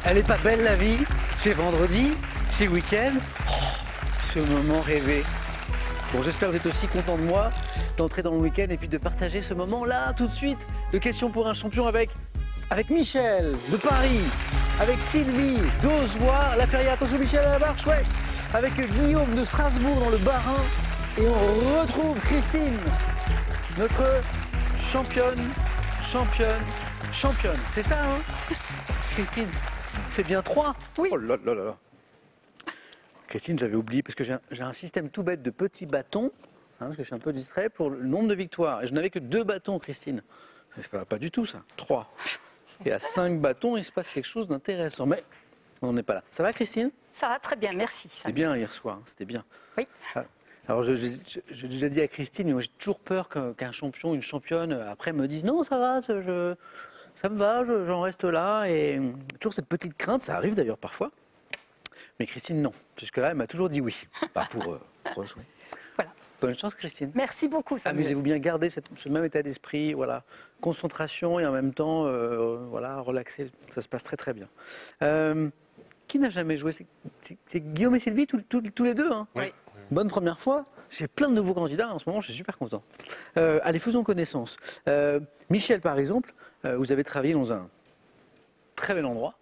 Elle est pas belle la vie, c'est vendredi, c'est week-end. Oh, ce moment rêvé. Bon, j'espère que vous êtes aussi content de moi, d'entrer dans le week-end et puis de partager ce moment-là tout de suite. De questions pour un champion avec Michel de Paris, avec Sylvie d'Ozoir, la Ferrière. Attention Michel à la marche, ouais. Avec Guillaume de Strasbourg dans le Bas-Rhin. Et on retrouve Christine, notre championne. C'est ça, hein Christine, c'est bien 3. Oui. Oh là là là là. Christine, j'avais oublié, parce que j'ai un système tout bête de petits bâtons, hein, parce que je suis un peu distrait, pour le nombre de victoires. Et je n'avais que 2 bâtons, Christine. C'est pas du tout ça, 3. Et à 5 bâtons, il se passe quelque chose d'intéressant. Mais on n'est pas là. Ça va, Christine? Ça va très bien, merci. C'était bien hier soir, hein, c'était bien. Oui. Alors, j'ai déjà dit à Christine, moi j'ai toujours peur qu'un champion, une championne, après me dise non, ça va, ça me va, j'en reste là. Et toujours cette petite crainte, ça arrive d'ailleurs parfois. Mais Christine, non. Jusque-là, elle m'a toujours dit oui. Pas pour rejouer. Voilà. Bonne chance, Christine. Merci beaucoup, Samuel. Amusez-vous bien, gardez ce même état d'esprit, voilà. Concentration et en même temps, voilà, relaxer. Ça se passe très très bien. Qui n'a jamais joué? C'est Guillaume et Sylvie, tous les deux, hein? Oui. Bonne première fois. J'ai plein de nouveaux candidats en ce moment, je suis super content. Allez, faisons connaissance. Michel, par exemple, vous avez travaillé dans un très bel endroit.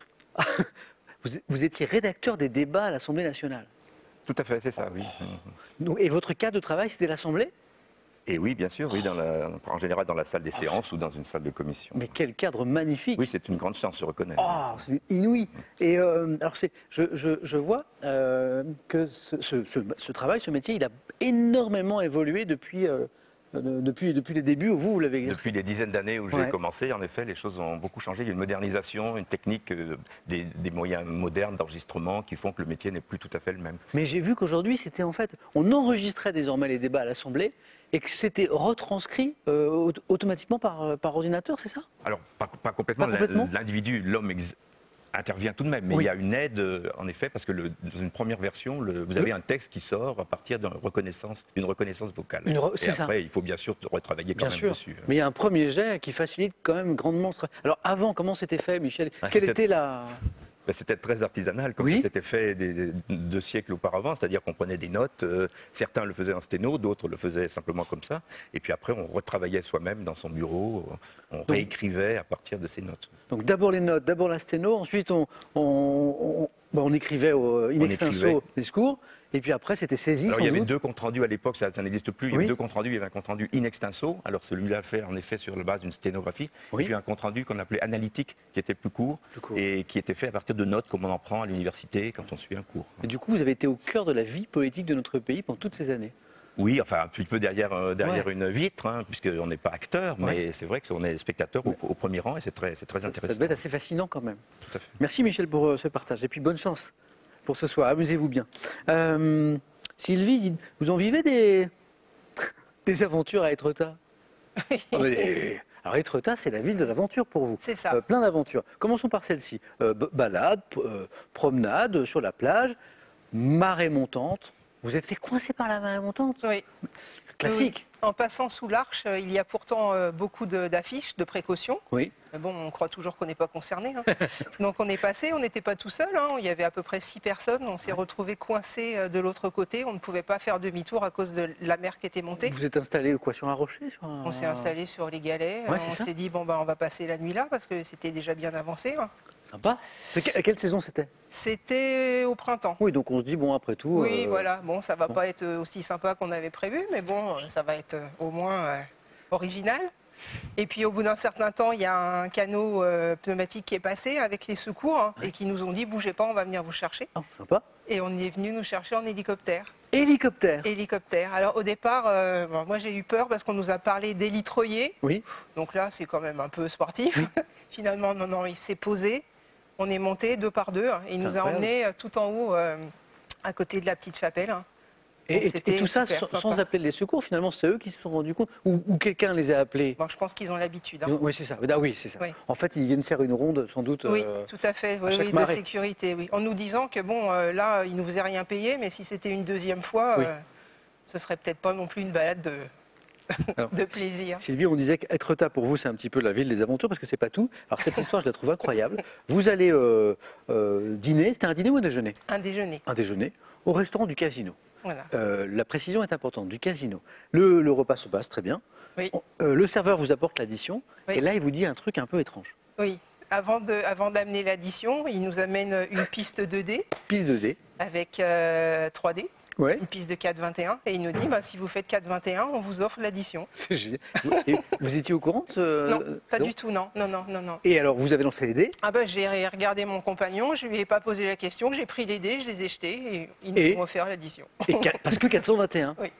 Vous étiez rédacteur des débats à l'Assemblée nationale. Tout à fait, c'est ça, oui. Et votre cadre de travail, c'était l'Assemblée? Et oui, bien sûr, oui, en général dans la salle des séances ou dans une salle de commission. Mais quel cadre magnifique! Oui, c'est une grande chance, je reconnais. Oh, c'est inouï! Et alors, je vois que ce travail, ce métier, il a énormément évolué depuis les débuts où vous l'avez exercé. Depuis des dizaines d'années où j'ai commencé, en effet, les choses ont beaucoup changé. Il y a une modernisation, une technique, des moyens modernes d'enregistrement qui font que le métier n'est plus tout à fait le même. Mais j'ai vu qu'aujourd'hui, c'était en fait, on enregistrait désormais les débats à l'Assemblée et que c'était retranscrit automatiquement par ordinateur, c'est ça? Alors, pas complètement. L'individu, l'homme intervient tout de même, mais il y a une aide, en effet, parce que dans une première version, vous avez un texte qui sort à partir d'une reconnaissance vocale. Et après, il faut bien sûr retravailler quand même dessus. Mais il y a un premier jet qui facilite quand même grandement le travail. Alors avant, comment c'était fait, Michel? Quelle était la... C'était très artisanal, comme ça s'était fait des 2 siècles auparavant, c'est-à-dire qu'on prenait des notes, certains le faisaient en sténo, d'autres le faisaient simplement comme ça, et puis après on retravaillait soi-même dans son bureau, on réécrivait à partir de ces notes. Donc d'abord les notes, d'abord la sténo, ensuite on écrivait in extenso les discours, et puis après c'était saisi. Alors il y avait 2 comptes rendus à l'époque, ça n'existe plus, il y avait 2 comptes rendus, il y avait un compte rendu in extenso, alors celui-là fait en effet sur la base d'une sténographie, et puis un compte rendu qu'on appelait analytique, qui était plus court, et qui était fait à partir de notes comme on en prend à l'université quand on suit un cours. Et du coup vous avez été au cœur de la vie politique de notre pays pendant toutes ces années. Oui, enfin un petit peu derrière une vitre, hein, puisqu'on n'est pas acteur, mais c'est vrai qu'on est spectateur au premier rang et c'est très intéressant. Ça devait être assez fascinant quand même. Tout à fait. Merci Michel pour ce partage et puis bonne chance pour ce soir, amusez-vous bien. Sylvie, vous en vivez des aventures à Étretat? Alors Étretat, c'est la ville de l'aventure pour vous. C'est ça. Plein d'aventures. Commençons par celle-ci. Balade, promenade sur la plage, marée montante. Vous êtes fait coincer par la marée montante? Oui. Classique. Oui. En passant sous l'Arche, il y a pourtant beaucoup d'affiches, de précautions. Oui. Mais bon, on croit toujours qu'on n'est pas concerné. Hein. Donc on est passé, on n'était pas tout seul. Hein. Il y avait à peu près 6 personnes. On s'est retrouvés coincés de l'autre côté. On ne pouvait pas faire demi-tour à cause de la mer qui était montée. Vous êtes installé quoi, sur un rocher? On s'est installé sur les galets. Ouais, on s'est dit, bon, on va passer la nuit là parce que c'était déjà bien avancé. Hein. Sympa. À quelle saison c'était? C'était au printemps. Oui, donc on se dit, bon, après tout... Oui, voilà. Bon, ça va pas être aussi sympa qu'on avait prévu, mais bon, ça va être au moins original. Et puis au bout d'un certain temps, il y a un canot pneumatique qui est passé avec les secours et qui nous ont dit, bougez pas, on va venir vous chercher. Oh, sympa. Et on est venu nous chercher en hélicoptère. Hélicoptère. Alors au départ, moi j'ai eu peur parce qu'on nous a parlé d'hélitroyer. Oui. Donc là, c'est quand même un peu sportif. Oui. Finalement, non, il s'est posé. On est monté 2 par 2 et il nous a emmenés tout en haut, à côté de la petite chapelle. Et tout ça sans appeler les secours, finalement, c'est eux qui se sont rendus compte? Ou quelqu'un les a appelés? Bon, je pense qu'ils ont l'habitude. Oui, c'est ça. Oui, c'est ça. Oui. En fait, ils viennent faire une ronde, sans doute. Oui, tout à fait. De sécurité. Oui. En nous disant que, bon, là, ils ne nous faisaient rien payer, mais si c'était une deuxième fois, ce serait peut-être pas non plus une balade de plaisir. Sylvie, on disait qu'Étretat, pour vous, c'est un petit peu la ville des aventures, parce que c'est pas tout. Alors cette histoire, je la trouve incroyable. Vous allez dîner, c'était un dîner ou un déjeuner? Un déjeuner. Un déjeuner, au restaurant du Casino. Voilà. La précision est importante, du Casino. Le repas se passe très bien. Oui. Le serveur vous apporte l'addition, Oui. et là, il vous dit un truc un peu étrange. Oui. Avant d'amener l'addition, il nous amène une piste 2D. Piste 2D. Avec 3D. Ouais. Une piste de 4,21 et il nous dit si vous faites 4,21, on vous offre l'addition. C'est génial. Et vous étiez au courant de ce... Non, pas du tout, non. Et alors, vous avez lancé les dés? J'ai regardé mon compagnon, je lui ai pas posé la question, j'ai pris les dés, je les ai jetés et ils nous ont offert l'addition. Parce que 421. Oui.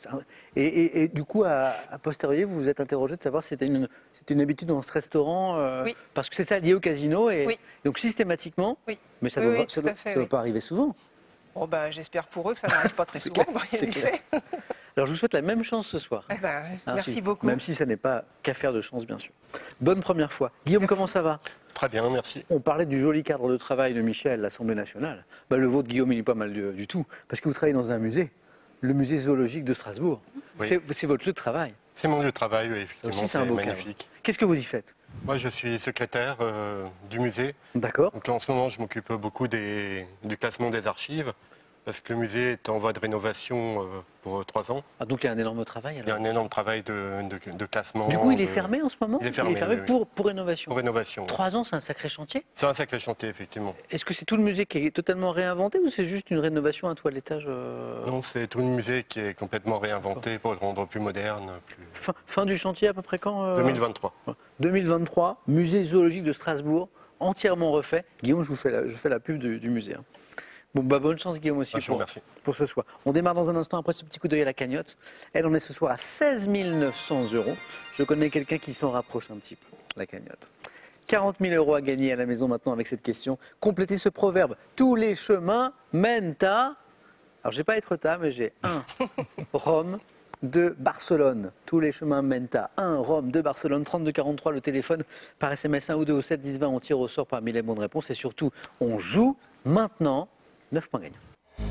Et du coup, à posteriori, vous vous êtes interrogé de savoir si c'était une habitude dans ce restaurant, Oui. parce que c'est ça lié au casino, et Oui. donc systématiquement, Oui. mais ça Oui, ne tout à fait, doit pas arriver souvent. Bon, j'espère pour eux que ça n'arrive pas très C'est souvent. clair, en c'est effet. Alors je vous souhaite la même chance ce soir. Merci beaucoup. Même si ça n'est pas qu'affaire de chance, bien sûr. Bonne première fois. Guillaume, Merci. comment ça va? Très bien, merci. On parlait du joli cadre de travail de Michel, l'Assemblée nationale. Le vôtre, Guillaume, il n'est pas mal du tout, parce que vous travaillez dans un musée, le musée zoologique de Strasbourg. Oui. C'est votre lieu de travail. C'est mon lieu de travail, oui, Ça effectivement, aussi, c'est un c'est beau magnifique. cadre. Qu'est-ce que vous y faites? Moi, je suis secrétaire du musée. D'accord. Donc, en ce moment, je m'occupe beaucoup du classement des archives, parce que le musée est en voie de rénovation pour 3 ans. Ah, donc il y a un énorme travail Il y a alors. un énorme travail de classement. Du coup, il est fermé en ce moment? Il est fermé, oui. Pour rénovation. Pour rénovation. 3 ans, c'est un sacré chantier. C'est un sacré chantier, effectivement. Est-ce que c'est tout le musée qui est totalement réinventé ou c'est juste une rénovation à toilettage Non, c'est tout le musée qui est complètement réinventé pour le rendre plus moderne. Fin du chantier à peu près quand 2023. 2023, musée zoologique de Strasbourg, entièrement refait. Guillaume, je fais la pub du musée. Hein. Bon, bonne chance Guillaume aussi pour ce soir. On démarre dans un instant après ce petit coup d'œil à la cagnotte. Elle en est ce soir à 16 900 €. Je connais quelqu'un qui s'en rapproche un petit peu, la cagnotte. 40 000 € à gagner à la maison maintenant avec cette question. Complétez ce proverbe. Tous les chemins mènent à... Alors, je n'ai pas Étretat, mais j'ai 1 Rome, 2 Barcelone. Tous les chemins mènent à 1 Rome, 2 Barcelone, 32 43 le téléphone. Par SMS 1 ou 2 au 7 10 20, on tire au sort parmi les bonnes réponses. Et surtout, on joue maintenant 9 points gagnants.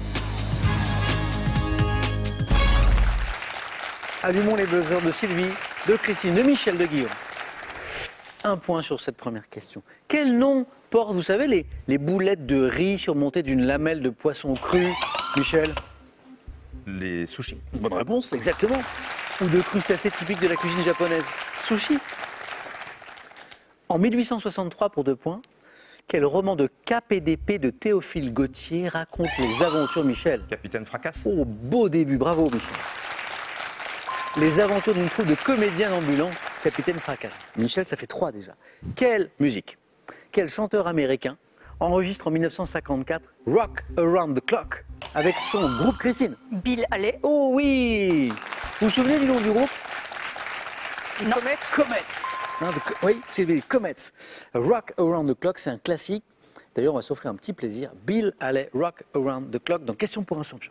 Allumons les buzzers de Sylvie, de Christine, de Michel, de Guillaume. 1 point sur cette première question. Quel nom portent, vous savez, les boulettes de riz surmontées d'une lamelle de poisson cru, Michel? Les sushis. Bonne réponse, exactement. Ou de crustacés typiques de la cuisine japonaise. Sushi. En 1863, pour 2 points, quel roman de KPDP de Théophile Gautier raconte les aventures, Michel? Capitaine Fracasse. Oh, beau début, bravo Michel. Les aventures d'une troupe de comédiens ambulants, Capitaine Fracasse. Michel, ça fait 3 déjà. Quelle musique, quel chanteur américain enregistre en 1954 Rock Around the Clock avec son groupe, Christine? Bill Haley. Oh oui. Vous vous souvenez du nom du groupe? Non. Comets. Oui, c'est les Comets. Rock Around the Clock, c'est un classique. D'ailleurs, on va s'offrir un petit plaisir. Bill Haley, Rock Around the Clock, dans Question pour un champion.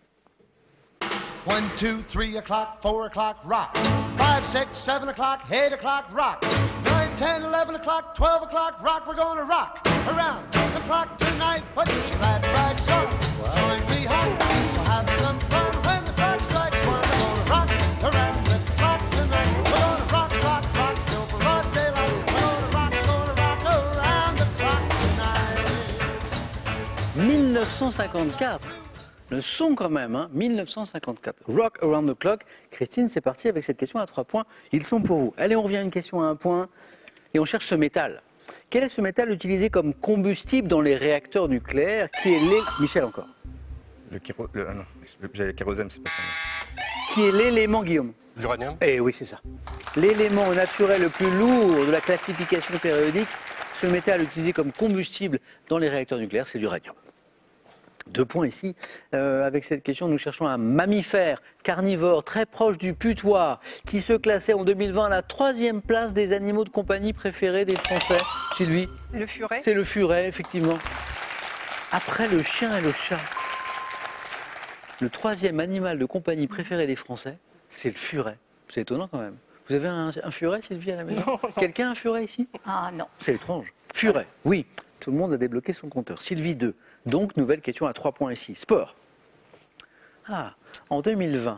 1, 2, 3 o'clock, 4 o'clock, rock. 5, 6, 7 o'clock, 8 o'clock, rock. 9, 10, 11 o'clock, 12 o'clock, rock. We're gonna rock around the clock tonight. Put your glad rags on. Join me home. We'll have some fun when the clock strikes 1. We're gonna rock around the clock tonight. We're gonna rock, rock, rock till broad daylight. We're gonna rock around the clock tonight. 1954. Le son quand même, hein, 1954. Rock Around the Clock. Christine, c'est parti avec cette question à 3 points. Ils sont pour vous. Allez, on revient à une question à 1 point. Et on cherche ce métal. Quel est ce métal utilisé comme combustible dans les réacteurs nucléaires? Qui est Michel encore. Le kérosène, c'est pas ça. Qui est l'élément, Guillaume? L'uranium? Eh oui, c'est ça. L'élément naturel le plus lourd de la classification périodique, ce métal utilisé comme combustible dans les réacteurs nucléaires, c'est l'uranium. 2 points ici. Avec cette question, nous cherchons un mammifère carnivore très proche du putois qui se classait en 2020 à la 3e place des animaux de compagnie préférés des Français. Sylvie? Le furet. C'est le furet, effectivement. Après le chien et le chat, le 3e animal de compagnie préféré des Français, c'est le furet. C'est étonnant quand même. Vous avez un furet, Sylvie, à la maison? Non. Quelqu'un a un furet ici? Ah non. C'est étrange. Furet, oui. Tout le monde a débloqué son compteur. Sylvie 2. Donc, nouvelle question à 3 points ici. Sport. En 2020,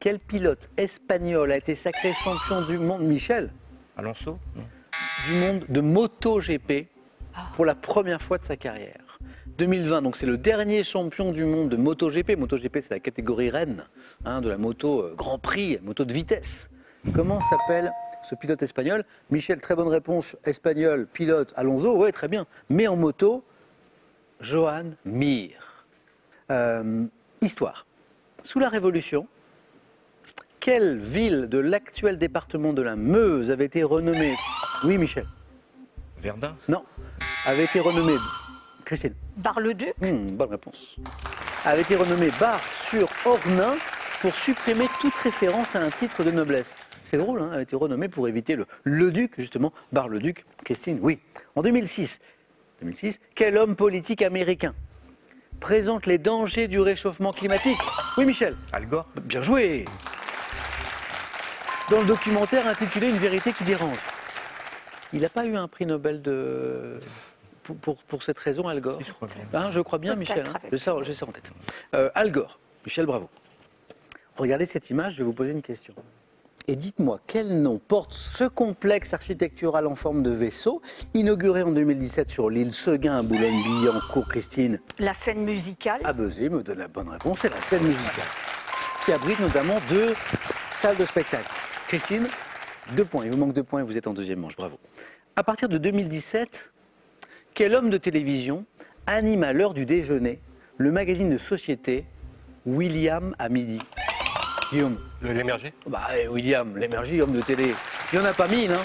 Quel pilote espagnol a été sacré champion du monde, Michel? Alonso? Non. Du monde de MotoGP pour la première fois de sa carrière. 2020, donc c'est le dernier champion du monde de MotoGP. MotoGP, c'est la catégorie reine de la moto Grand Prix, moto de vitesse. Comment s'appelle ce pilote espagnol? Michel, très bonne réponse. Espagnol, pilote, Alonso, ouais, très bien. Mais en moto, Joan Mir. Histoire. Sous la Révolution, quelle ville de l'actuel département de la Meuse avait été renommée? Oui, Michel. Verdun? Non. Avait été renommée. Christine. Bar-le-Duc. Bonne réponse. Avait été renommée Bar-sur-Ornain pour supprimer toute référence à un titre de noblesse. C'est drôle, hein, avait été renommée pour éviter le duc, justement, Bar-le-Duc. Christine, oui. En 2006, quel homme politique américain présente les dangers du réchauffement climatique? Oui, Michel. Al Gore? Bien joué. Dans le documentaire intitulé Une vérité qui dérange, il n'a pas eu un prix Nobel pour cette raison, Al Gore? Si, je crois bien. Je crois bien, Michel. J'ai ça en tête. Al Gore. Michel, bravo. Regardez cette image, je vais vous poser une question. Et dites-moi, quel nom porte ce complexe architectural en forme de vaisseau, inauguré en 2017 sur l'île Seguin à Boulogne-Billancourt, Christine? La scène musicale. Abusé me donne la bonne réponse, c'est la scène musicale, qui abrite notamment 2 salles de spectacle. Christine, 2 points. Il vous manque 2 points et vous êtes en deuxième manche, bravo. À partir de 2017, quel homme de télévision anime à l'heure du déjeuner le magazine de société William à midi? Guillaume. Lémergie? William, Lémergie, homme de télé. Il n'y en a pas 1000, hein.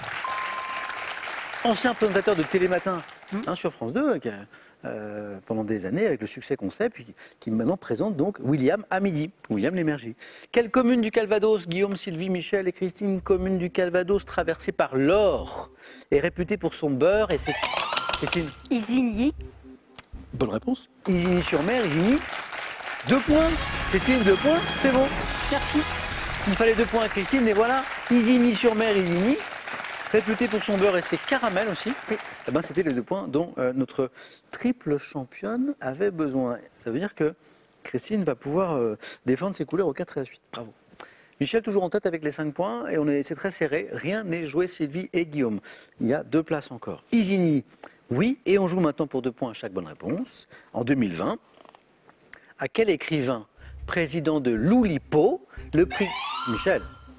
Ancien présentateur de Télématin sur France 2, pendant des années, avec le succès qu'on sait, puis qui maintenant présente donc William à midi. William Lémergie. Quelle commune du Calvados, Guillaume, Sylvie, Michel et Christine, commune du Calvados traversée par l'Or, est réputée pour son beurre et ses... Christine. Isigny. Bonne réponse. Isigny-sur-Mer, Isigny. 2 points. Christine, 2 points, c'est bon. Merci. Il fallait 2 points à Christine, et voilà. Isigny-sur-Mer, Isigny. Réputée pour son beurre et ses caramels aussi. Oui. Eh ben, c'était les 2 points dont notre triple championne avait besoin. Ça veut dire que Christine va pouvoir défendre ses couleurs aux 4 et à 8. Bravo. Michel toujours en tête avec les 5 points et c'est très serré. Rien n'est joué, Sylvie et Guillaume. Il y a 2 places encore. Isigny, oui. Et on joue maintenant pour 2 points à chaque bonne réponse. En 2020, à quel écrivain, président de l'Oulipo, le prix... Michel.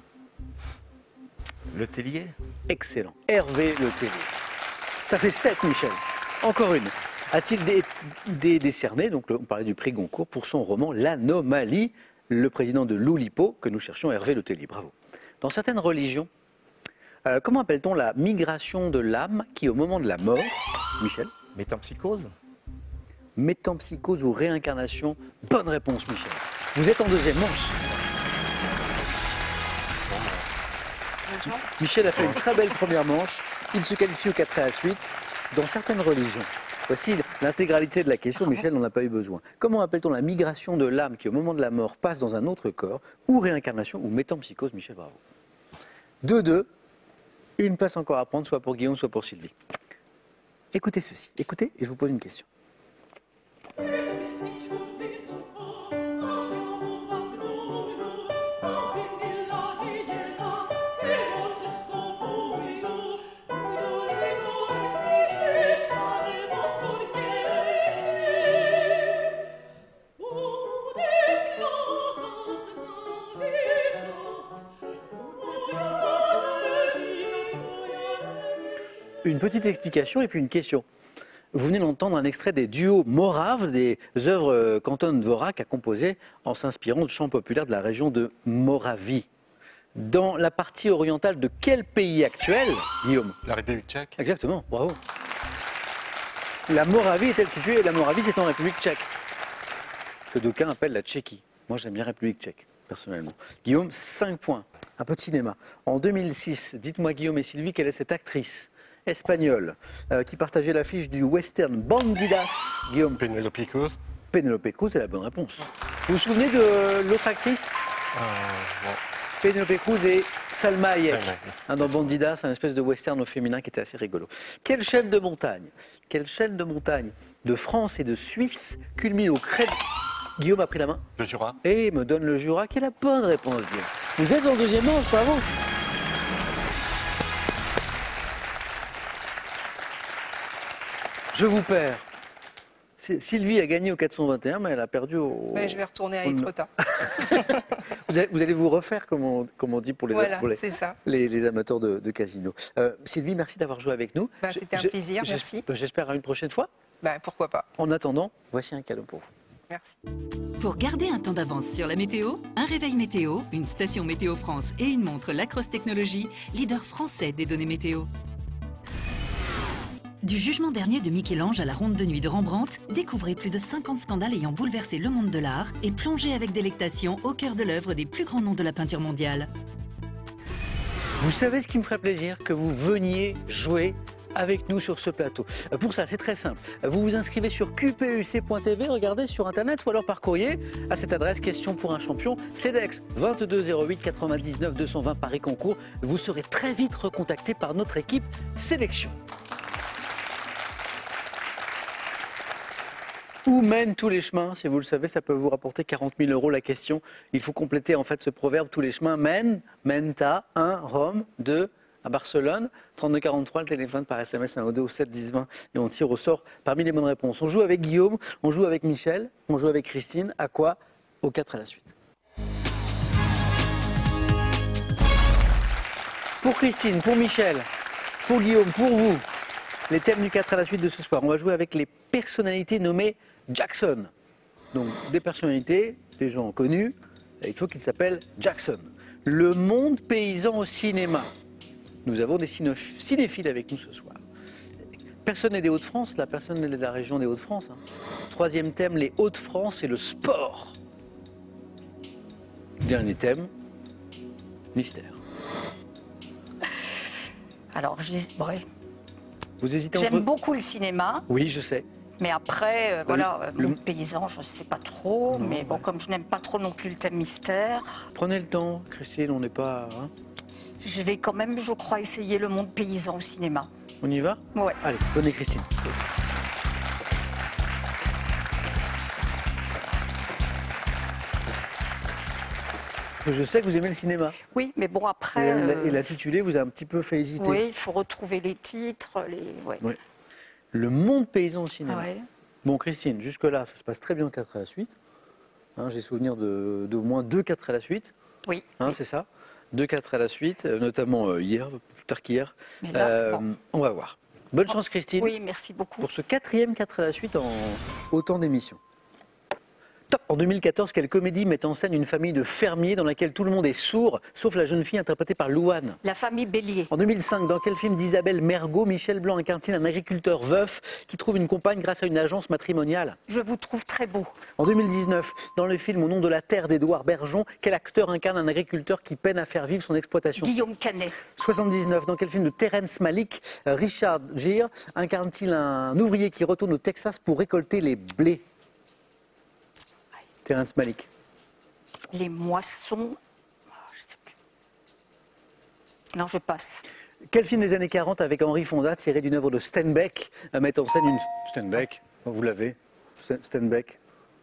Le Tellier? Excellent. Hervé Le Tellier. Ça fait 7, Michel. Encore une. A-t-il décerné, donc on parlait du prix Goncourt, pour son roman L'Anomalie, le président de l'Oulipo, que nous cherchons, Hervé Le Tellier. Bravo. Dans certaines religions, comment appelle-t-on la migration de l'âme qui, au moment de la mort, Michel? Métempsychose? Métempsychose ou réincarnation? Bonne réponse, Michel. Vous êtes en deuxième manche. Michel a fait une très belle première manche. Il se qualifie au 4 et à 8 dans certaines religions. Voici l'intégralité de la question. Michel n'en a pas eu besoin. Comment appelle-t-on la migration de l'âme qui, au moment de la mort, passe dans un autre corps, ou réincarnation, ou métempsychose? Michel, bravo. 2-2. Une place encore à prendre, soit pour Guillaume, soit pour Sylvie. Écoutez ceci. Écoutez, et je vous pose une question. Une petite explication et puis une question. Vous venez d'entendre un extrait des duos moraves, des œuvres qu'Anton Dvorak a composées en s'inspirant de chants populaires de la région de Moravie. Dans la partie orientale de quel pays actuel, Guillaume? La République tchèque. Exactement, bravo. La Moravie est-elle située? La Moravie, c'est en République tchèque, que d'aucuns appellent la Tchéquie. Moi, j'aime bien République tchèque, personnellement. Guillaume, 5 points. Un peu de cinéma. En 2006, dites-moi, Guillaume et Sylvie, quelle est cette actrice espagnole qui partageait l'affiche du western Bandidas? Guillaume. Penélope Cruz. Penélope Cruz, c'est la bonne réponse. Vous vous souvenez de l'autre actrice? Penélope Cruz et Salma Hayek. Dans Bandidas, un espèce de western au féminin qui était assez rigolo. Quelle chaîne de montagne de France et de Suisse culmine au Guillaume a pris la main Le Jura. et me donne le Jura, qui est la bonne réponse, Guillaume. Vous êtes en deuxième manche, bravo. Je vous perds. Sylvie a gagné au 421, mais elle a perdu au... Mais je vais retourner à Étretat. Vous allez vous refaire, comme on dit pour les, Voilà, c'est ça. les amateurs de casino. Sylvie, merci d'avoir joué avec nous. C'était un plaisir, merci. J'espère à une prochaine fois. Pourquoi pas. En attendant, voici un cadeau pour vous. Merci. Pour garder un temps d'avance sur la météo, un réveil météo, une station Météo France et une montre Lacrosse Technologies, leader français des données météo. Du jugement dernier de Michel-Ange à la ronde de nuit de Rembrandt, découvrez plus de 50 scandales ayant bouleversé le monde de l'art et plongez avec délectation au cœur de l'œuvre des plus grands noms de la peinture mondiale. Vous savez ce qui me ferait plaisir? Que vous veniez jouer avec nous sur ce plateau. Pour ça, c'est très simple. Vous vous inscrivez sur qpuc.tv, regardez sur Internet ou alors par courrier à cette adresse, question pour un champion, CEDEX 22 08 99 220 Paris-Concours. Vous serez très vite recontacté par notre équipe sélection. Où mènent tous les chemins? Si vous le savez, ça peut vous rapporter 40 000 € la question. Il faut compléter en fait ce proverbe, tous les chemins mènent à 1, Rome, 2, à Barcelone, 32 43, le téléphone par SMS, 1 ou 2 au 7 10 20 et on tire au sort parmi les bonnes réponses. On joue avec Guillaume, on joue avec Michel, on joue avec Christine. À quoi? Au 4 à la suite. Pour Christine, pour Michel, pour Guillaume, pour vous, les thèmes du 4 à la suite de ce soir. On va jouer avec les personnalités nommées Jackson. Donc des personnalités, des gens connus, il faut qu'ils s'appellent Jackson. Le monde paysan au cinéma. Nous avons des cinéphiles avec nous ce soir. Personne n'est des Hauts-de-France, là, personne n'est de la région des Hauts-de-France. Troisième thème, les Hauts-de-France et le sport. Dernier thème, mystère. Alors, Vous hésitez j'aime entre... beaucoup le cinéma, Oui, je sais. mais après, le- le paysan, je ne sais pas trop. Non, mais bon, ouais. comme je n'aime pas trop non plus le thème mystère, Prenez le temps, Christine, on n'est pas... hein. je vais quand même, je crois, essayer le monde paysan au cinéma. On y va? Ouais. Allez, donnez Christine. Je sais que vous aimez le cinéma. Oui, mais bon, Et après, l'intitulé vous a un petit peu fait hésiter. oui, il faut retrouver les titres. Ouais. Ouais. Le monde paysan au cinéma. Ouais. Bon, Christine, jusque-là, ça se passe très bien 4 à la suite. Hein, j'ai souvenir d'au moins 2 4 à la suite. Oui. Hein, c'est ça? 2 4 à la suite, notamment hier, plus tard qu'hier. Mais là, bon. On va voir. Bonne chance, Christine, Oui, merci beaucoup. pour ce 4e 4 à la suite en autant d'émissions. Top. En 2014, quelle comédie met en scène une famille de fermiers dans laquelle tout le monde est sourd, sauf la jeune fille interprétée par Louane? La famille Bélier. En 2005, dans quel film d'Isabelle Mergo, Michel Blanc incarne-t-il un agriculteur veuf qui trouve une compagne grâce à une agence matrimoniale? Je vous trouve très beau. En 2019, dans le film Au nom de la terre d'Édouard Bergeon, quel acteur incarne un agriculteur qui peine à faire vivre son exploitation? Guillaume Canet. 79, dans quel film de Terrence Malick, Richard Gere incarne-t-il un ouvrier qui retourne au Texas pour récolter les blés? Terrence Malick. Les moissons. Je sais plus. Non, je passe. Quel film des années 40 avec Henri Fonda, tiré d'une œuvre de Steinbeck, met en scène une... Steinbeck, vous l'avez? Steinbeck.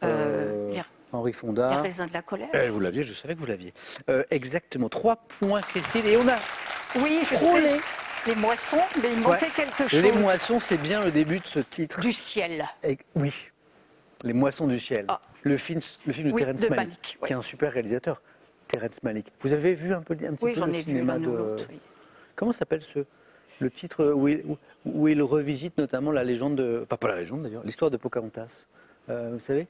Henri Les Fonda. raisins de la colère. Vous l'aviez, je savais que vous l'aviez. Exactement. 3 points, Christine. Et on a Oui, je frôlé. sais. Les moissons, mais il manquait Ouais. quelque chose. Les moissons, c'est bien le début de ce titre. Du ciel. Oui. Les moissons du ciel. Ah. Le film de Oui, Terrence de Malick, Malick, ouais. qui est un super réalisateur. Terrence Malick. Vous avez vu un petit Oui, peu j'en le ai vu cinéma l'un ou de... l'autre. Oui. Comment s'appelle le titre où il revisite notamment la légende de... Enfin, pas la légende d'ailleurs, l'histoire de Pocahontas. Vous savez?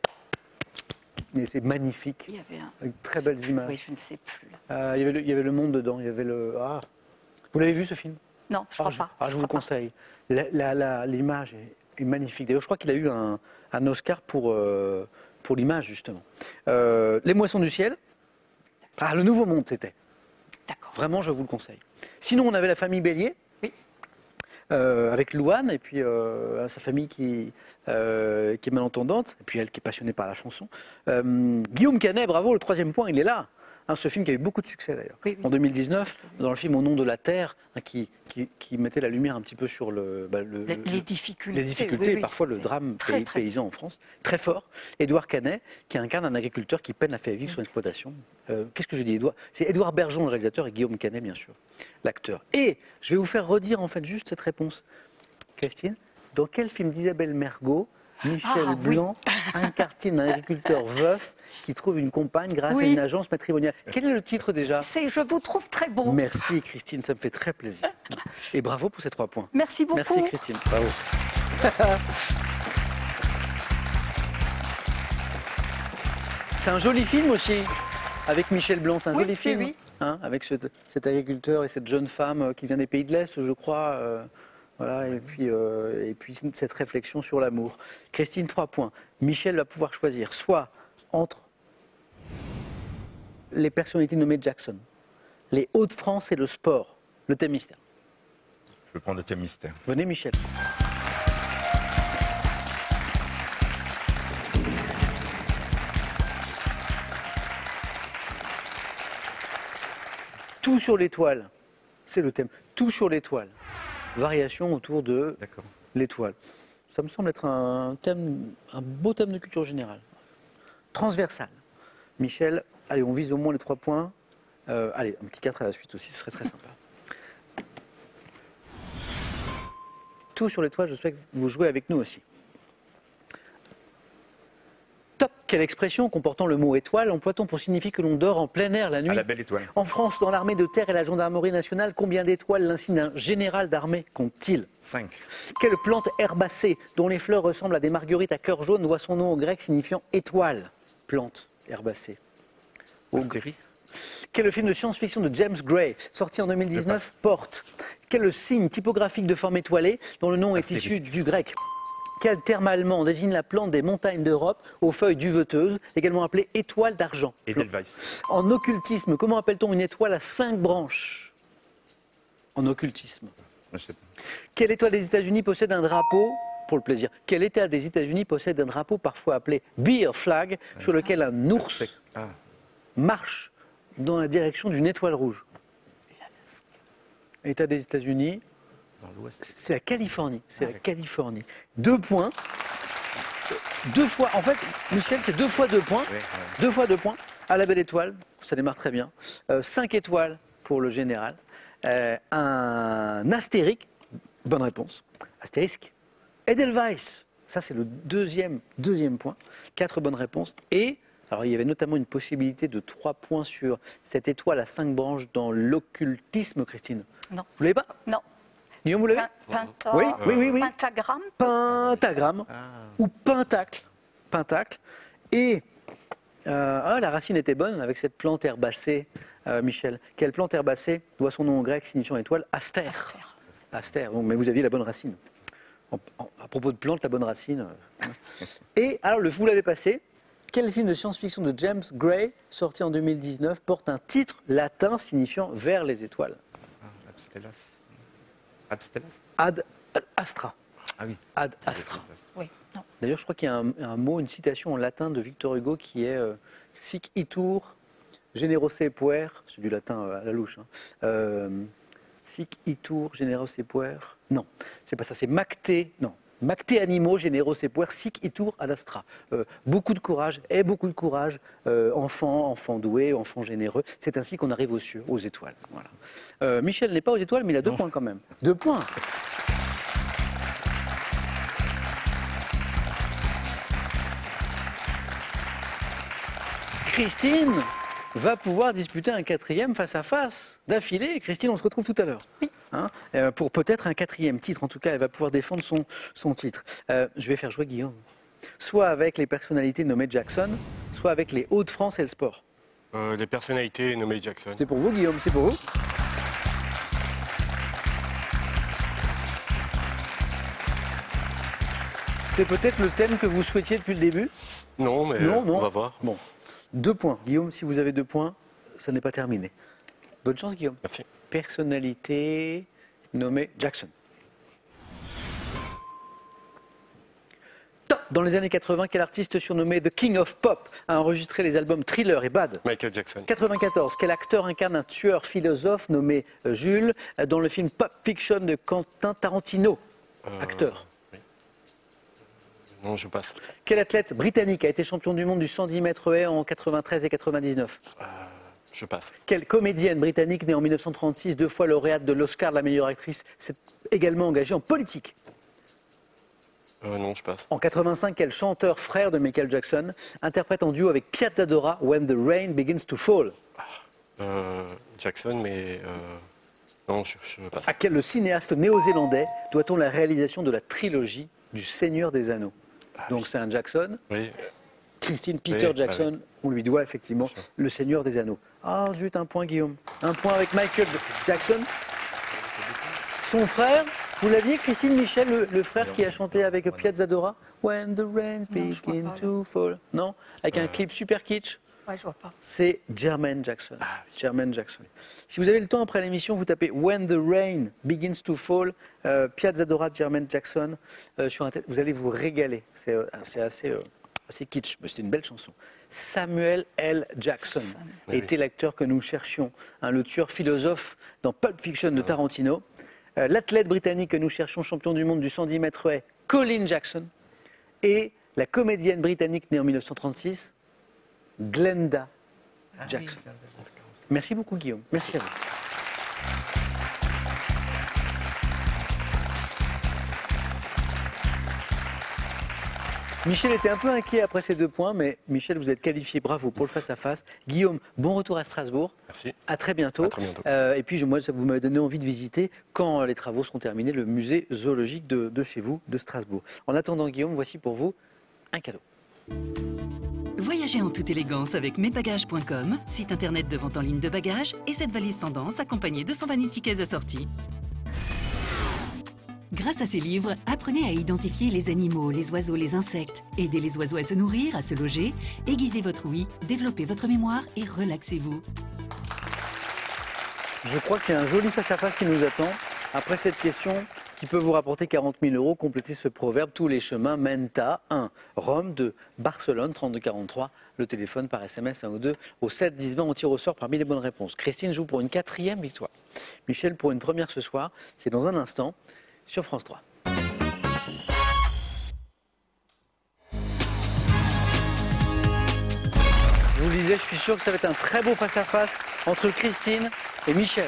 Et c'est magnifique. Il y avait un... Avec très belles images. Oui, je ne sais plus. Il y avait le monde dedans. Il y avait le... Ah. Vous l'avez vu ce film? Non, je crois pas. Je vous le conseille. L'image est magnifique. D'ailleurs, je crois qu'il a eu un Oscar pour l'image, justement. Les moissons du ciel. Le Nouveau Monde, c'était. D'accord. Vraiment, je vous le conseille. Sinon, on avait la famille Bélier. Oui. Avec Louane, et puis sa famille qui est malentendante, et puis elle qui est passionnée par la chanson. Guillaume Canet, bravo, le 3e point, il est là. Hein, ce film qui a eu beaucoup de succès d'ailleurs. Oui, oui. En 2019, dans le film Au nom de la Terre, hein, qui mettait la lumière un petit peu sur les difficultés. les difficultés oui, et oui, parfois le c'était drame très paysan en France. Très fort. Édouard Canet, qui incarne un agriculteur qui peine à faire vivre son exploitation. Qu'est-ce que je dis, Édouard? C'est Édouard Bergeon, le réalisateur, et Guillaume Canet, bien sûr, l'acteur. Et je vais vous faire redire en fait juste cette réponse. Christine, dans quel film d'Isabelle Mergo Michel Blanc incarne un agriculteur veuf qui trouve une compagne grâce à une agence matrimoniale? Quel est le titre déjà? C'est Je vous trouve très beau. Merci Christine, ça me fait très plaisir. Et bravo pour ces 3 points. Merci beaucoup. Merci Christine, bravo. C'est un joli film aussi, avec Michel Blanc, c'est un joli film. Oui. Hein, avec cet agriculteur et cette jeune femme qui vient des pays de l'Est, je crois. Voilà, et puis cette réflexion sur l'amour. Christine, 3 points. Michel va pouvoir choisir soit entre les personnalités nommées Jackson, les Hauts-de-France et le sport, le thème mystère. Je vais prendre le thème mystère. Venez Michel. Tout sur l'étoile, c'est le thème. Tout sur l'étoile. Variation autour de l'étoile. Ça me semble être un beau thème de culture générale. Transversal. Michel, allez, on vise au moins les 3 points. Allez, un petit 4 à la suite aussi, ce serait très sympa. Tout sur l'étoile, je souhaite que vous jouez avec nous aussi. Top. Quelle expression comportant le mot étoile emploie-t-on pour signifier que l'on dort en plein air la nuit? À la belle étoile. En France, dans l'armée de terre et la gendarmerie nationale, combien d'étoiles l'insigne d'un général d'armée compte-t-il? 5. Quelle plante herbacée dont les fleurs ressemblent à des marguerites à cœur jaune doit son nom au grec signifiant étoile? Plante herbacée. Astérie. Quel film de science-fiction de James Gray, sorti en 2019, porte? Quel signe typographique de forme étoilée dont le nom est issu du grec? Quel terme allemand désigne la plante des montagnes d'Europe aux feuilles duveteuses, également appelée étoile d'argent? Edelweiss. En occultisme, comment appelle-t-on une étoile à 5 branches? En occultisme. Je sais pas. Quel État des États-Unis possède un drapeau, pour le plaisir, quel État des États-Unis possède un drapeau parfois appelé bear flag, sur lequel un ours marche dans la direction d'une étoile rouge? État des États-Unis. Dans l'ouest. C'est la Californie. C'est la Californie. 2 points. 2 fois. En fait, Michel, c'est 2 fois 2 points. 2 fois 2 points. À la belle étoile. Ça démarre très bien. 5 étoiles pour le général. Un astérique. Bonne réponse. Astérisque. Edelweiss. Ça, c'est le deuxième point. 4 bonnes réponses. Et, alors, il y avait notamment une possibilité de 3 points sur cette étoile à 5 branches dans l'occultisme, Christine. Non. Vous l'avez pas? Non. Guillaume, vous l'avez? Oui. Pentagramme. Pentagramme ou pentacle. Pentacle. Et la racine était bonne avec cette plante herbacée, Michel. Quelle plante herbacée doit son nom en grec signifiant étoile? Astère. Astère. Bon, mais vous aviez la bonne racine. À propos de plantes, la bonne racine. Et alors, vous l'avez passé. Quel film de science-fiction de James Gray, sorti en 2019, porte un titre latin signifiant vers les étoiles? Ad stellas. Ad stellas. Ad astra. Ah oui. Ad astra. Oui. Non. D'ailleurs, je crois qu'il y a un mot, une citation en latin de Victor Hugo qui est sic itur generose puer. C'est du latin à la louche. Sic itur generose puer. Non, c'est pas ça, c'est macté. Non. Macte animo generos et puer sic itur ad astra. Beaucoup de courage, enfant doué, enfant généreux. C'est ainsi qu'on arrive aux cieux, aux étoiles. Voilà. Michel n'est pas aux étoiles, mais il a 2 points quand même. 2 points. Christine va pouvoir disputer un 4e face à face d'affilée. Christine, on se retrouve tout à l'heure. Oui. Pour peut-être un 4e titre. En tout cas, elle va pouvoir défendre son titre. Je vais faire jouer Guillaume. Soit avec les personnalités nommées Jackson, soit avec les Hauts-de-France et le sport. Les personnalités nommées Jackson. C'est pour vous, Guillaume, c'est pour vous. C'est peut-être le thème que vous souhaitiez depuis le début? Non, mais on va voir. Bon, 2 points. Guillaume, si vous avez 2 points, ça n'est pas terminé. Bonne chance, Guillaume. Merci. Personnalité nommée Jackson. Top. Dans les années 80, quel artiste surnommé The King of Pop a enregistré les albums Thriller et Bad? Michael Jackson. 94, quel acteur incarne un tueur philosophe nommé Jules dans le film Pulp Fiction de Quentin Tarantino? Acteur. Oui. Non, je passe. Quel athlète britannique a été champion du monde du 110 mètres haies en 93 et 99? Je passe. Quelle comédienne britannique née en 1936, 2 fois lauréate de l'Oscar de la meilleure actrice, s'est également engagée en politique? Non, je passe. En 85, quel chanteur frère de Michael Jackson interprète en duo avec Piazza Dora When the Rain Begins to Fall? Jackson, mais non, je passe. À quel cinéaste néo-zélandais doit-on la réalisation de la trilogie du Seigneur des Anneaux? Donc c'est un Jackson. Oui. Christine Peter Jackson, on lui doit effectivement le Seigneur des Anneaux. Ah zut, un point Guillaume. Un point avec Michael Jackson. Son frère, vous l'aviez, Christine Michel, le frère qui a chanté avec Piazza Dora When the rains begin to fall. Non? Avec un clip super kitsch. Ouais, je vois pas. C'est Jermaine Jackson. Jermaine Jackson. Si vous avez le temps après l'émission, vous tapez When the Rain Begins to Fall, Piazza Dora, Jermaine Jackson sur Internet. Vous allez vous régaler. C'est assez kitsch, mais c'est une belle chanson. Samuel L. Jackson était l'acteur que nous cherchions, le tueur philosophe dans Pulp Fiction de Tarantino. L'athlète britannique que nous cherchons, champion du monde du 110 mètres haies, Colin Jackson. Et la comédienne britannique née en 1936, Glenda Jackson. Merci beaucoup Guillaume. Merci à vous. Michel était un peu inquiet après ces 2 points, mais Michel, vous êtes qualifié, bravo pour le face-à-face. Guillaume, bon retour à Strasbourg. Merci. À très bientôt. À très bientôt. Et puis, moi, vous m'avez donné envie de visiter, quand les travaux seront terminés, le musée zoologique de chez vous, de Strasbourg. En attendant, Guillaume, voici pour vous un cadeau. Voyagez en toute élégance avec mesbagages.com, site internet de vente en ligne de bagages, et cette valise tendance accompagnée de son vanity case assorti. Grâce à ces livres, apprenez à identifier les animaux, les oiseaux, les insectes. Aidez les oiseaux à se nourrir, à se loger. Aiguisez votre ouïe, développez votre mémoire et relaxez-vous. Je crois qu'il y a un joli face-à-face qui nous attend. Après cette question qui peut vous rapporter 40 000 €, complétez ce proverbe. Tous les chemins mènent à 1. Rome, 2. Barcelone, 3243. Le téléphone par SMS 1 ou 2. Au 7 10 20, on tire au sort parmi les bonnes réponses. Christine joue pour une 4e victoire. Michel pour une première ce soir. C'est dans un instant sur France 3. Je vous le disais, je suis sûr que ça va être un très beau face-à-face entre Christine et Michel.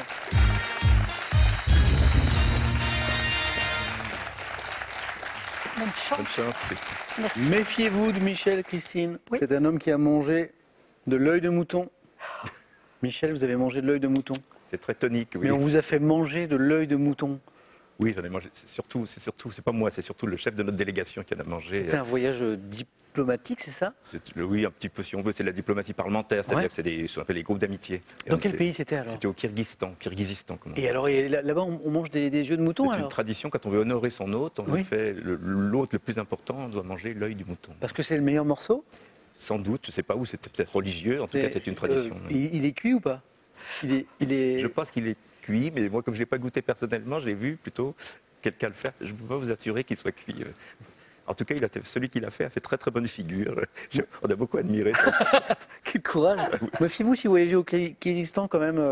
Bonne chance. Bonne chance. Merci. Méfiez-vous de Michel, Christine. Oui. C'est un homme qui a mangé de l'œil de mouton. Michel, vous avez mangé de l'œil de mouton. C'est très tonique, oui. Mais on vous a fait manger de l'œil de mouton. Oui, j'en ai mangé. C'est pas moi, c'est surtout le chef de notre délégation qui en a mangé. C'était un voyage diplomatique, c'est ça? Oui, un petit peu, si on veut, c'est la diplomatie parlementaire, c'est-à-dire que c'est ce qu'on appelle les groupes d'amitié. Dans quel pays c'était alors? C'était au Kirghizistan. Et alors, là-bas, on mange des yeux de mouton? C'est une tradition, quand on veut honorer son hôte, on fait l'hôte le plus important, on doit manger l'œil du mouton. Parce que c'est le meilleur morceau? Sans doute, je ne sais pas où, c'était peut-être religieux, en tout cas c'est une tradition. Il est cuit ou pas? Je pense qu'il est cuit, mais moi comme je n'ai pas goûté personnellement, j'ai vu plutôt quelqu'un le faire. Je ne peux pas vous assurer qu'il soit cuit. En tout cas, celui qui l'a fait a fait très très bonne figure. On a beaucoup admiré ça. Quel courage! Méfiez-vous si vous voyagez au Kirghizistan quand même.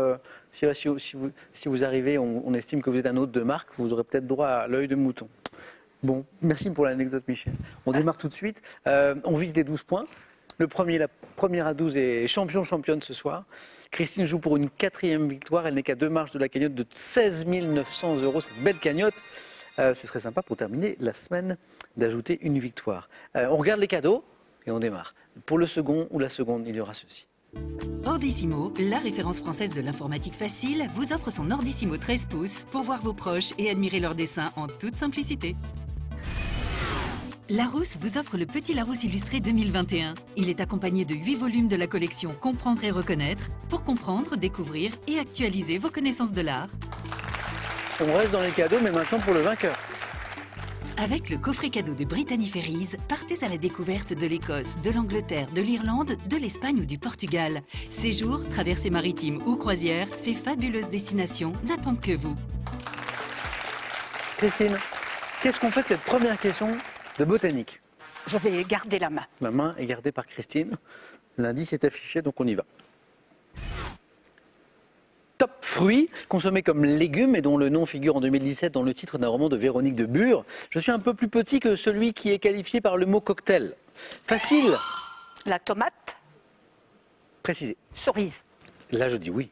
Si vous arrivez, on estime que vous êtes un hôte de marque, vous aurez peut-être droit à l'œil de mouton. Bon, merci pour l'anecdote, Michel. On démarre tout de suite. On vise les 12 points. Le premier, la première à 12 est championne ce soir. Christine joue pour une 4e victoire. Elle n'est qu'à 2 marches de la cagnotte de 16 900 €. C'est une belle cagnotte. Ce serait sympa pour terminer la semaine d'ajouter une victoire. On regarde les cadeaux et on démarre. Pour le second ou la seconde, il y aura ceci. Ordissimo, la référence française de l'informatique facile, vous offre son Ordissimo 13 pouces pour voir vos proches et admirer leurs dessins en toute simplicité. Larousse vous offre le Petit Larousse illustré 2021. Il est accompagné de 8 volumes de la collection Comprendre et reconnaître pour comprendre, découvrir et actualiser vos connaissances de l'art. On reste dans les cadeaux, mais maintenant pour le vainqueur. Avec le coffret cadeau de Brittany Ferries, partez à la découverte de l'Écosse, de l'Angleterre, de l'Irlande, de l'Espagne ou du Portugal. Séjours, traversées maritimes ou croisières, ces fabuleuses destinations n'attendent que vous. Christine, qu'est-ce qu'on fait de cette première question de botanique? Je vais garder la main. La main est gardée par Christine. L'indice est affiché, donc on y va. Top fruits, consommés comme légumes et dont le nom figure en 2017 dans le titre d'un roman de Véronique de Bure. Je suis un peu plus petit que celui qui est qualifié par le mot cocktail. Facile. La tomate. Précisé. Cerise. Là, je dis oui.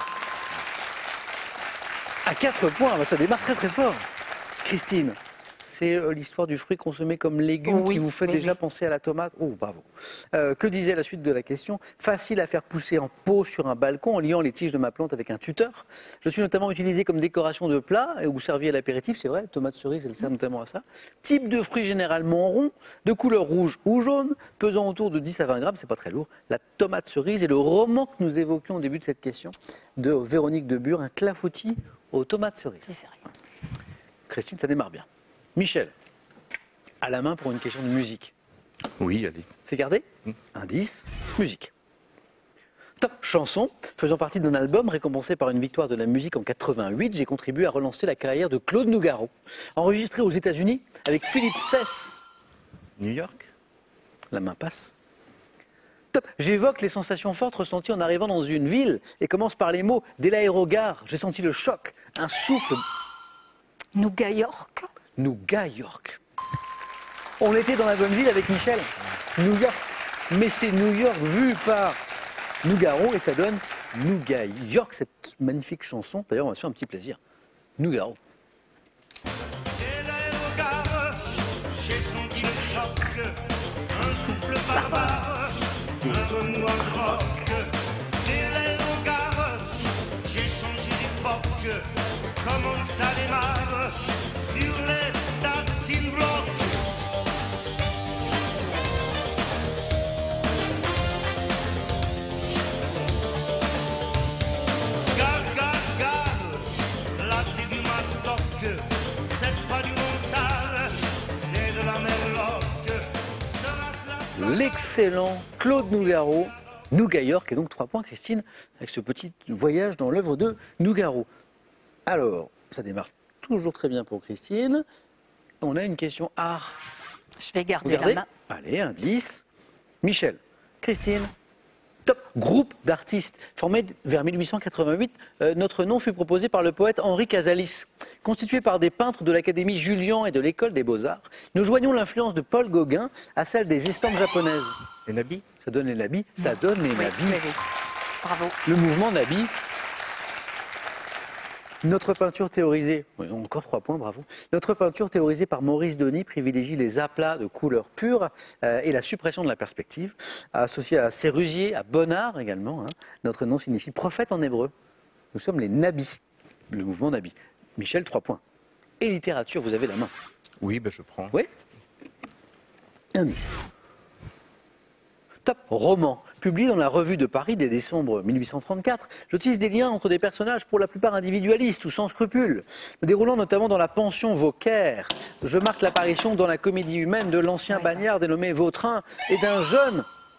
À 4 points, ça démarre très très fort. Christine, c'est l'histoire du fruit consommé comme légume qui vous fait déjà penser à la tomate. Oh, bravo. Que disait la suite de la question? Facile à faire pousser en pot sur un balcon en liant les tiges de ma plante avec un tuteur. Je suis notamment utilisé comme décoration de plat ou servi à l'apéritif, c'est vrai, tomate cerise, elle sert notamment à ça. Type de fruit généralement rond, de couleur rouge ou jaune, pesant autour de 10 à 20 grammes, c'est pas très lourd. La tomate cerise est le roman que nous évoquions au début de cette question de Véronique de Bure, un clafoutis aux tomates cerises. Christine, ça démarre bien. Michel, à la main pour une question de musique. Oui, allez. C'est gardé? Indice, musique. Top chanson, faisant partie d'un album récompensé par une victoire de la musique en 88, j'ai contribué à relancer la carrière de Claude Nougaro. Enregistré aux États-Unis avec Philippe Sess. New York? La main passe. Top, j'évoque les sensations fortes ressenties en arrivant dans une ville et commence par les mots dès l'aérogare. J'ai senti le choc, un souffle. Nougat York. Nougat York. On était dans la bonne ville avec Michel. New York. Mais c'est New York vu par Nougaro et ça donne Nougat York, cette magnifique chanson. D'ailleurs, on va se faire un petit plaisir. Nougaro. Dès l'aérogare, j'ai senti le choc, un souffle barbare, un remous en croque. Dès l'aérogare, j'ai changé d'époque, comment ça démarre sur les starting blocks. Gare, gare, gare, là c'est du mastoc, cette fois du Ronsard, c'est de la merloc. Sera-ce L'excellent Claude Nougaro, Nougat York, et donc 3 points, Christine, avec ce petit voyage dans l'œuvre de Nougaro. Alors, ça démarre toujours très bien pour Christine. On a une question art. Je vais garder Vous gardez la main. Allez, indice. Michel, Christine, top. Groupe d'artistes formé vers 1888. Notre nom fut proposé par le poète Henri Casalis. Constitué par des peintres de l'Académie Julian et de l'École des Beaux-Arts, nous joignons l'influence de Paul Gauguin à celle des estampes japonaises. Les Nabis? Ça donne les nabis, ça donne les nabis. Oui. Bravo. Le mouvement nabi. Notre peinture théorisée, oui, encore 3 points, bravo. Notre peinture théorisée par Maurice Denis privilégie les aplats de couleurs pures et la suppression de la perspective. Associé à Sérusier, à Bonnard également, hein. Notre nom signifie prophète en hébreu. Nous sommes les nabis, le mouvement nabi. Michel, 3 points. Et littérature, vous avez la main. Oui, ben je prends. Oui. Indice. Top roman, publié dans la Revue de Paris dès décembre 1834. J'utilise des liens entre des personnages pour la plupart individualistes ou sans scrupules, me déroulant notamment dans la pension Vauquer. Je marque l'apparition dans la comédie humaine de l'ancien bagnard dénommé Vautrin et d'un jeune...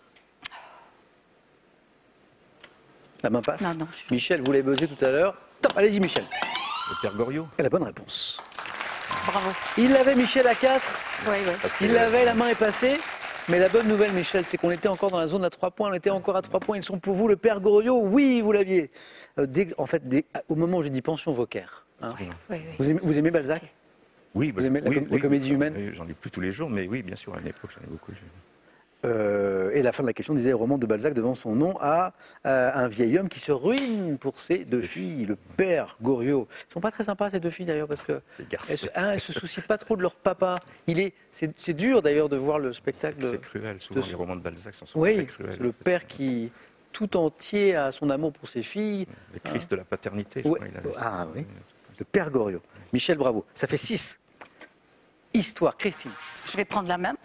La main passe. Non, Michel, vous l'avez buzzé tout à l'heure. Top, allez-y Michel. Le Père Goriot? Et la bonne réponse. Bravo. Il l'avait Michel à 4. Oui. Il l'avait, la main est passée. Mais la bonne nouvelle, Michel, c'est qu'on était encore dans la zone à 3 points. On était encore à 3 points. Ils sont pour vous, le Père Goriot. Oui, vous l'aviez. Au moment où j'ai dit pension Vauquer. Hein. Oui. Vous aimez Balzac? Oui, Vous aimez la comédie humaine? Oui, j'en lis plus tous les jours, mais oui, bien sûr, à une époque, j'en ai beaucoup lu. Et la fin de la question disait roman de Balzac devant son nom à un vieil homme qui se ruine pour ses 2 filles, le Père Goriot. Ils sont pas très sympas ces 2 filles d'ailleurs parce que elles se soucient pas trop de leur papa. C'est dur d'ailleurs de voir le spectacle. C'est cruel, souvent les romans de Balzac sont souvent très cruels. Le père qui tout entier a son amour pour ses filles. Le Christ de la paternité, je crois. Oui. Le Père Goriot. Michel, bravo. Ça fait 6. Histoire, Christine. Je vais prendre la main.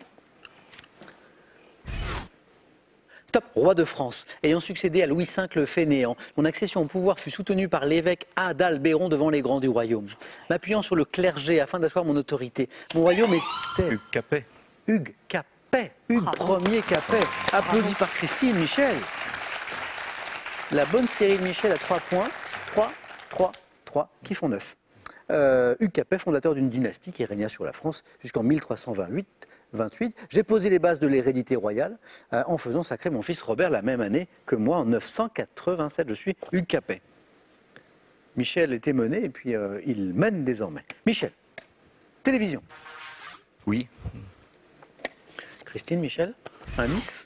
Top, roi de France, ayant succédé à Louis V le Fainéant, mon accession au pouvoir fut soutenue par l'évêque Adalbéron devant les grands du royaume. M'appuyant sur le clergé afin d'asseoir mon autorité, mon royaume était... Hugues Capet. Hugues Capet, Hugues Ier Capet, applaudi par Christine, Michel. La bonne série de Michel à 3 points, 3, qui font 9. Hugues Capet, fondateur d'une dynastie qui régna sur la France jusqu'en 1328, 28. J'ai posé les bases de l'hérédité royale en faisant sacrer mon fils Robert la même année que moi, en 987. Je suis Hugues Capet. Michel était mené et puis il mène désormais. Michel, télévision. Oui. Christine, Michel, indice.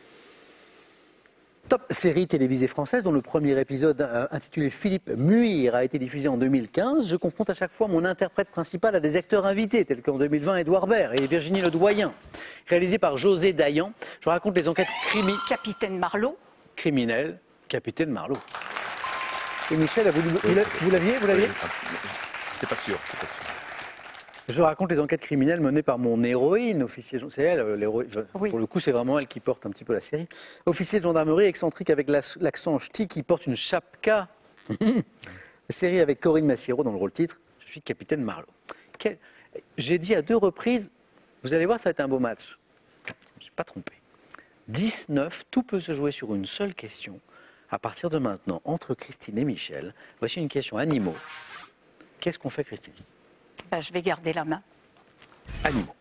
Top série télévisée française dont le premier épisode intitulé Philippe Muir a été diffusé en 2015. Je confronte à chaque fois mon interprète principal à des acteurs invités tels qu'en 2020 Édouard Baird et Virginie Ledoyen. Réalisé par José Dayan, je raconte les enquêtes Capitaine Marlowe. Criminelles, Capitaine Marlowe. Et Michel, vous l'aviez J'étais pas sûr. Je raconte les enquêtes criminelles menées par mon héroïne, officier. C'est elle, l'héroïne. Oui. Pour le coup, c'est vraiment elle qui porte un petit peu la série. Officier de gendarmerie excentrique avec l'accent ch'ti qui porte une chapka. Série avec Corinne Massiero dans le rôle titre. Je suis Capitaine Marlowe. J'ai dit à 2 reprises, vous allez voir, ça va être un beau match. Je ne me suis pas trompé. 19, tout peut se jouer sur une seule question. À partir de maintenant, entre Christine et Michel, voici une question animaux. Qu'est-ce qu'on fait, Christine ? Je vais garder la main. Animaux.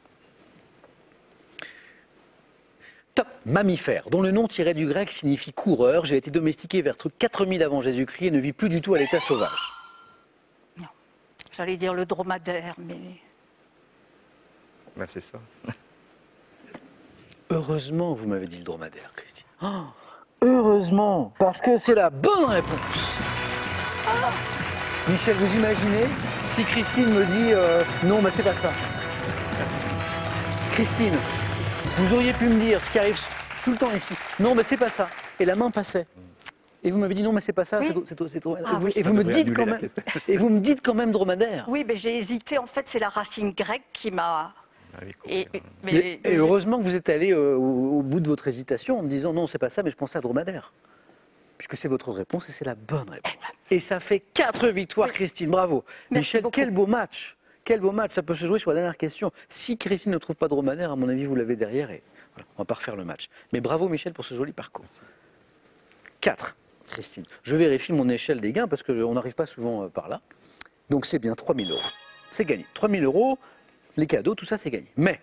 Top. Mammifère, dont le nom tiré du grec signifie coureur. J'ai été domestiqué vers 4000 avant Jésus-Christ et ne vis plus du tout à l'état sauvage. Non. J'allais dire le dromadaire, mais... Ben, c'est ça. Heureusement, vous m'avez dit le dromadaire, Christine. Oh, heureusement, parce que c'est la bonne réponse. Michel, vous imaginez si Christine me dit non, c'est pas ça. Christine, vous auriez pu me dire ce qui arrive tout le temps ici. Non, c'est pas ça. Et la main passait. Et vous m'avez dit non, c'est pas ça. Oui. C'est dromadaire. Ah, oui. Et vous me dites quand même dromadaire. Oui, mais j'ai hésité. En fait, c'est la racine grecque qui m'a... Et heureusement que vous êtes allé au bout de votre hésitation en me disant non, c'est pas ça, mais je pensais à dromadaire. Puisque c'est votre réponse et c'est la bonne réponse. Et ça fait 4 victoires, oui. Christine, bravo. Merci Michel, beaucoup. Quel beau match. Quel beau match, ça peut se jouer sur la dernière question. Si Christine ne trouve pas dromadaire, à mon avis, vous l'avez derrière et voilà, on va pas refaire le match. Mais bravo Michel pour ce joli parcours. 4, Christine. Je vérifie mon échelle des gains parce qu'on n'arrive pas souvent par là. Donc c'est bien 3 000 €. C'est gagné. 3 000 €, les cadeaux, tout ça c'est gagné. Mais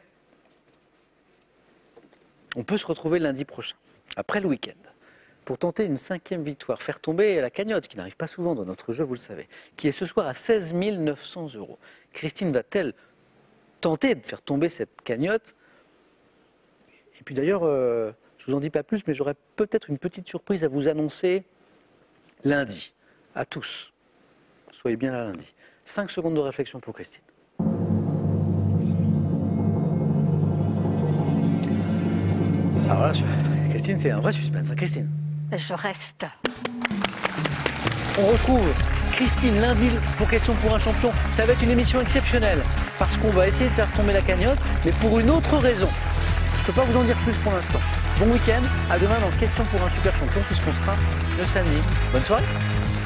on peut se retrouver lundi prochain, après le week-end, pour tenter une 5e victoire, faire tomber la cagnotte, qui n'arrive pas souvent dans notre jeu, vous le savez, qui est ce soir à 16 900 €. Christine va-t-elle tenter de faire tomber cette cagnotte? Et puis d'ailleurs, je ne vous en dis pas plus, mais j'aurai peut-être une petite surprise à vous annoncer lundi, à tous. Soyez bien là lundi. 5 secondes de réflexion pour Christine. Alors là, Christine, c'est un vrai suspense. Christine. Je reste. On retrouve Christine lundi pour Question pour un champion. Ça va être une émission exceptionnelle parce qu'on va essayer de faire tomber la cagnotte, mais pour une autre raison. Je ne peux pas vous en dire plus pour l'instant. Bon week-end, à demain dans Question pour un super champion puisqu'on sera le samedi. Bonne soirée.